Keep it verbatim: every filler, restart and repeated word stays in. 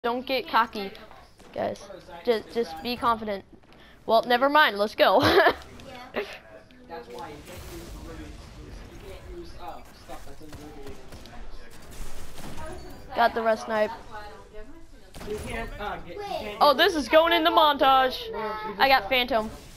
Don't get cocky, guys. Just just be confident. Well, never mind. Let's go. That's why you can't use really, you can't use uh, stuff that's unrelated. Got the rest snipe. You can't, uh, get, you can't Oh, this is going in the montage. I got Phantom.